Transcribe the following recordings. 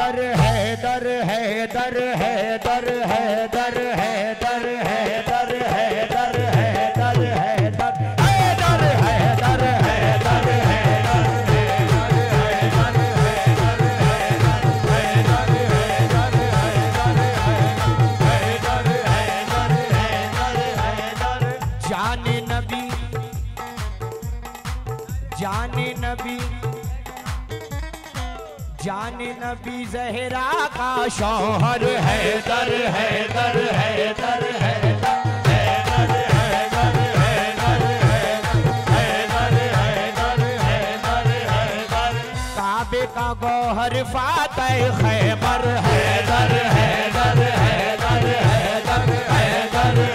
हैदर हैदर हैदर हैदर हैदर हैदर हैदर हैदर हैदर हैदर हैदर हैदर हैदर जाने नबी जाने नबी जाने नबी ज़हरा का शौहर हैदर हैदर हैदर हैदर हैदर हैदर हैदर हैदर हैदर हैदर हैदर काबे का गौहर फातह खैबर हैदर हैदर हैदर हैदर हैदर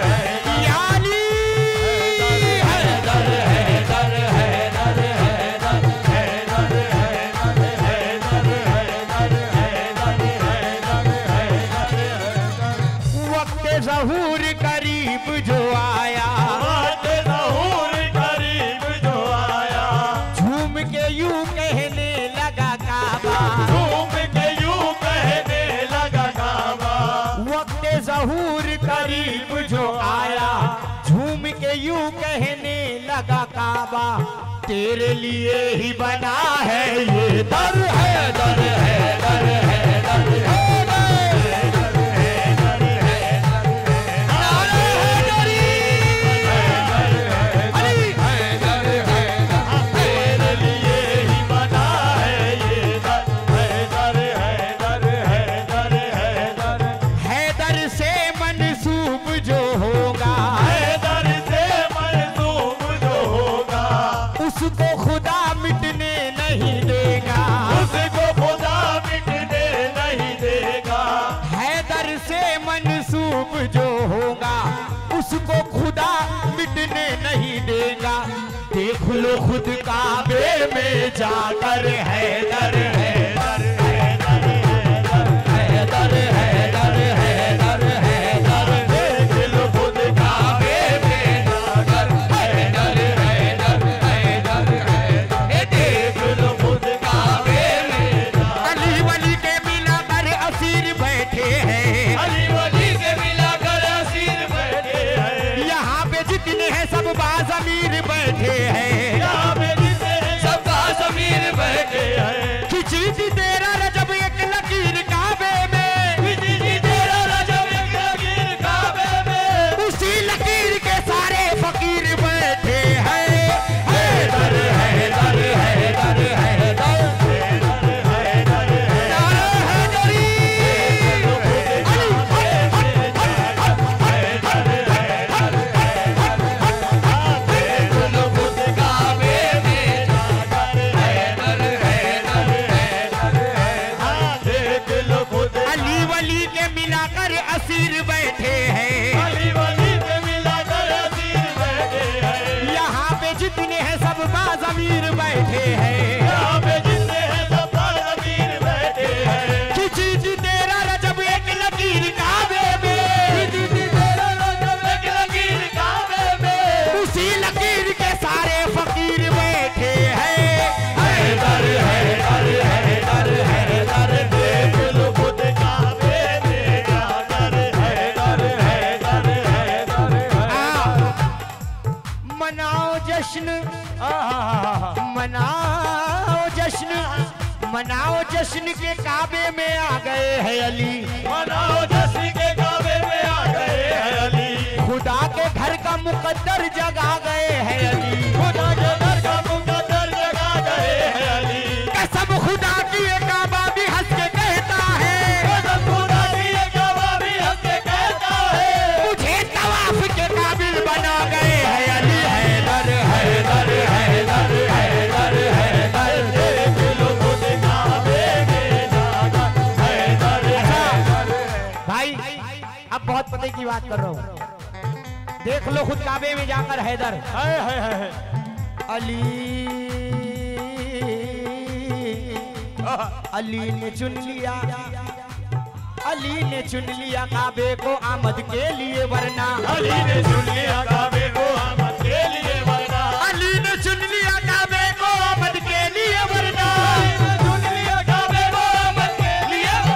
ज़हूर करीब जो आया, ज़हूर करीब जो आया, झूम के यूं कहने लगा काबा, झूम के यूं कहने लगा काबा। वक्त ज़हूर करीब जो आया, झूम के यूं कहने लगा काबा। तेरे लिए ही बना है ये दर है दर है दर है दर है। उसको खुदा मिटने नहीं देगा, उसको खुदा मिटने नहीं देगा। हैदर से मंसूब जो होगा उसको खुदा मिटने नहीं देगा। देख लो खुद काबे में जाकर हैदर हैदर हैदर हैदर हैदर हैदर हैदर। देख लो खुद काबे में जाकर हैदर हैदर हैदर हैदर। देख लो खुद काबे में जाकर। अली वली के मिलाकर असीर बैठे हैं, अली वली के मिलाकर असीर बैठे हैं। यहाँ पे जितने हैं सब बाज़मीर बैठे हैं, यहाँ पे जितने हैं सब बाज़मीर बैठे हैं। खिंची तेरा रजब एक लकीर काबे में, खिंची तेरा रजब एक लकीर काबे में। उसी लकीर के सारे फकीर बैठे हैं। हैदर हैदर हैदर हैदर हैदर हैदरी। अली वली के मिलाकर असीर बैठे हैं, अली वली के मिलाकर असीर बैठे हैं। यहाँ पे जितने हैं सब बाज़मीर बैठे हैं, यहाँ पे जितने हैं सब बाज़मीर बैठे हैं। खिंची तेरा रजब एक लकीर काबे में, खिंची तेरा रजब एक लकीर काबे में। उसी लकीर के सारे फकीर बैठे हैं। हैदर हैदर हैदर हैदर। देख लो खुद काबे में जाकर हैदर हैदर हैदर। मनाओ जश्न, मनाओ जश्न, मनाओ जश्न के काबे में आ गए हैं अली, मनाओ जश्न के काबे में आ गए हैं अली। खुदा के घर का मुकद्दर जगा गए हैं अली, खुदा के घर का मुकद्दर जगा गए हैं अली। कसम खुदा की ये काबा भी हंस के कहता है, कसम खुदा की ये काबा भी हंस के कहता है। मुझे तवाफ के काबिल बना गए हैं अली। हैदर हैदर हैदर हैदर हैदर। देख लो खुद काबे में जाकर हैदर हैदर। भाई अब बहुत पते की बात कर रहा हूँ। देख लो खुद काबे में जाकर हैदर है। अली अली ने चुन लिया, अली ने चुन लिया काबे को आमद के लिए वरना, अली ने चुन लिया काबे को आमद के लिए वरना। अली ने चुन लिया काबे को आमद के लिए वरना, चुन लिया काबे को आमद के लिए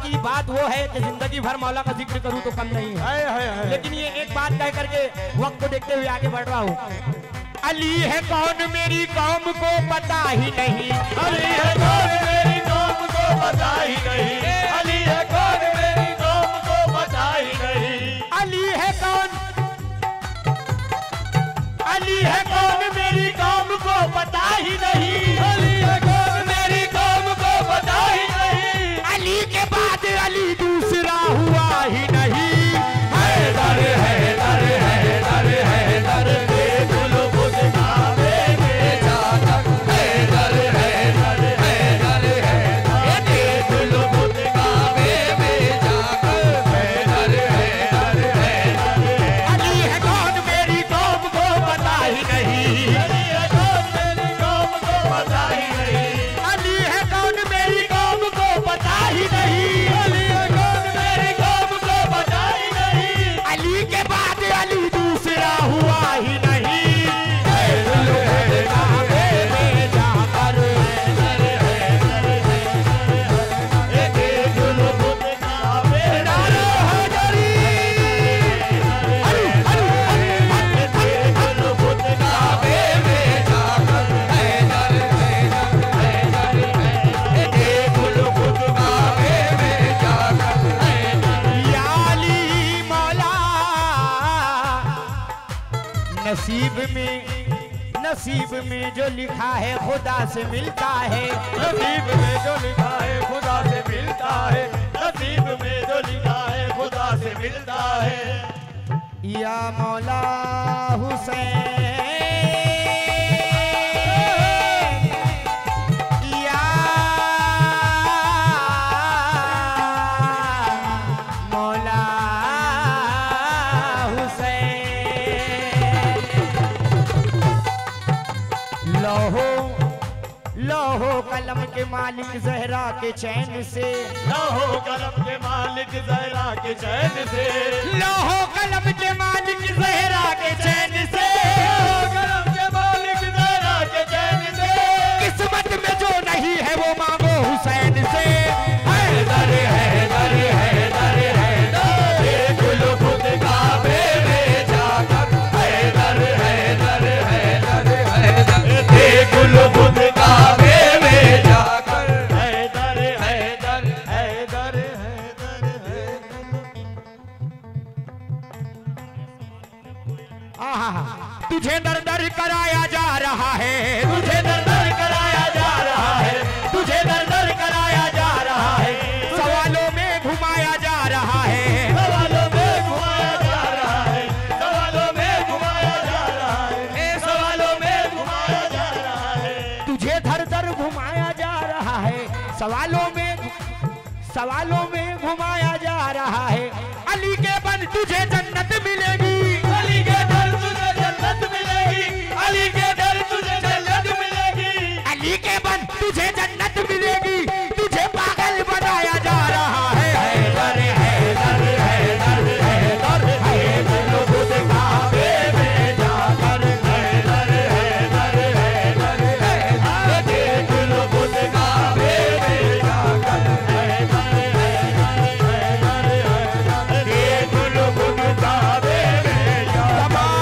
की बात वो है कि जिंदगी भर मौला का जिक्र करूं तो कम नहीं है, लेकिन ये एक बात कह करके वक्त को देखते हुए आगे बढ़ रहा हूँ। अली है कौन मेरी कौम को पता ही नहीं, अली है कौन मेरी कौम को पता ही नहीं, अली है कौन मेरी कौम को पता ही नहीं, अली है कौन, अली है कौन मेरी कौम को पता ही नहीं, अली है कौन मेरी कौम को पता ही नहीं, अली के बाद अली दूसरा हुआ ही नहीं। हैदर हैदर हैदर हैदर देख लो खुद काबे में जाकर, हैदर हैदर हैदर हैदर देख लो खुद काबे में जाकर, हैदर हैदर हैदर। अली है कौन मेरी कौम को पता ही नहीं, अली है कौन मेरी कौम को पता ही नहीं, अली है कौन मेरी कौम को पता ही नहीं, अली है कौन मेरी कौम को पता ही नहीं, अली के बाद अली दूसरा हुआ ही नहीं। नसीब में जो लिखा है खुदा से मिलता है, नसीब में जो लिखा है खुदा से मिलता है, नसीब में जो लिखा है खुदा से मिलता है। या मौला हुसैन, या मौला लोहो कलम के मालिक जहरा के चैन से, लोहो कलम के मालिक जहरा के चैन से, लोहो कलम के मालिक जहरा के चैन से, लोहो कलम के मालिक जहरा के चैन से, किस्मत में जो नहीं है वो मांगो हुसैन से। हैदर हैदर हैदर हैदर देख लो खुद काबे में जाकर, हैदर हैदर हैदर हैदर देख लो खुद काबे में जाकर, हैदर हैदर हैदर हैदर। आहा, तुझे दर दर कराया जा रहा है, तुझे दर दर कराया जा रहा है, तुझे दर दर कराया जा रहा है, सवालों में घुमाया जा रहा है, सवालों में घुमाया जा रहा है, सवालों में घुमाया जा रहा है, सवालों में घुमाया जा रहा है, तुझे धर धर घुमाया जा रहा है, सवालों में घुमाया जा रहा है। अली के बन तुझे जन्नत मिलेगी, अली के दर तुझे जन्नत मिलेगी, अली के दर तुझे जन्नत मिलेगी, अली के बन तुझे जन्नत मिलेगी, तुझे पागल बनाया जा रहा है। हैदर हैदर हैदर हैदर हैदर लो खुद काबे में जाकर, हैदर हैदर हैदर हैदर देख लो खुद काबे में जाकर, हैदर हैदर हैदर हैदर देख लो खुद काबे में जाकर,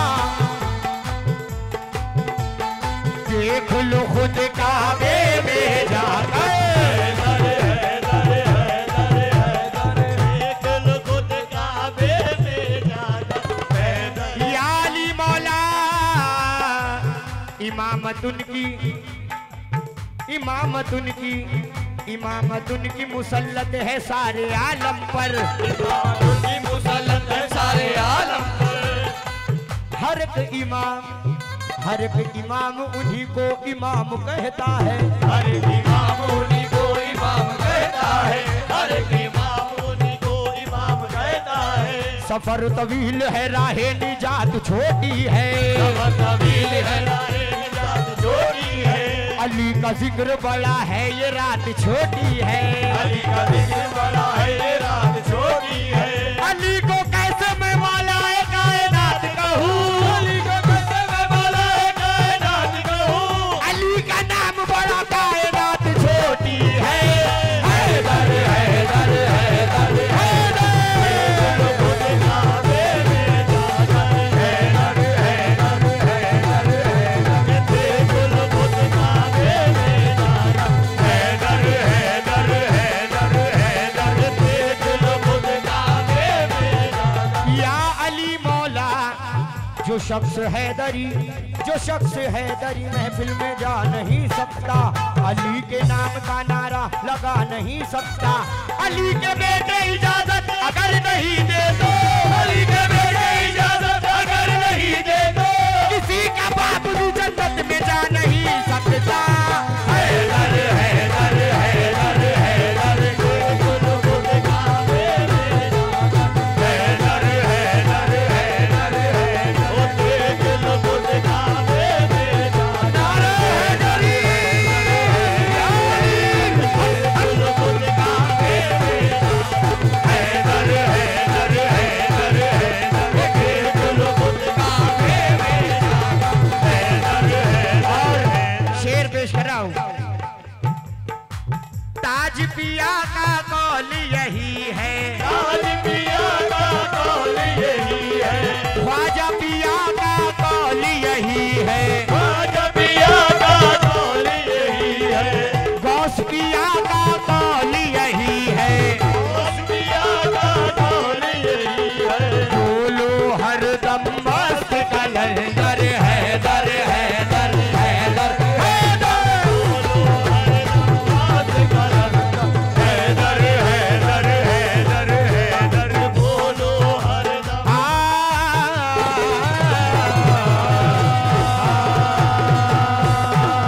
देख लो खुद काबे में जाकर, इमामत उनकी मुसल्लत है सारे आलम पर, उनकी मुसल्लत है सारे आलम पर, हर एक इमाम उन्हीं को इमाम कहता है, हर एक इमाम उन्हीं को इमाम कहता है, हर एक इमाम उन्हीं को इमाम कहता है, सफर तवील है राहे निजात छोटी है, सफर तवील है राहे निजात छोटी है, अली का जिक्र बड़ा है ये रात छोटी है, अली का जिक्र बड़ा है ये रात छोटी है, अली को कैसे मैं मौलाए कायनात कहूँ, अली को कैसे मैं मौलाए कायनात कहूँ, अली का नाम बड़ा कायनात छोटी है। हैदर हैदर जो शख्स हैदरी महफिल में जा नहीं सकता, अली के नाम का नारा लगा नहीं सकता। अली के बेटे इजाजत अगर नहीं दे दो, अली के बेटे इजाजत अगर नहीं दे दो, किसी का बाप भी जन्नत में जा नहीं सकता। हैदर हैदर हैदर हैदर गुल का मेरे हैदर हैदर हैदर हैदर गुल का मेरे नारे हैदरी गुल का मेरे हैदर हैदर हैदर हैदर गुल का मेरे हैदर हैदर। शेर पेश कर रहा हूं। ताज पिया का कौल यही है, ताज पिया का कौल यही है, ख्वाजा पिया का कौल यही है, ख्वाजा पिया का कौल यही है, गौस पिया का कौल यही है, गौस पिया का कौल यही है। बोलो हरदम मस्त कलंदर हैदर हैदर हैदर हैदर। बोलो हरदम मस्त कलंदर हैदर हैदर हैदर हैदर, बोलो हरदम।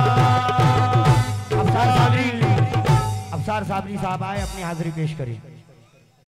अफसार साबरी साहब आए, अपनी हाजिरी पेश करें।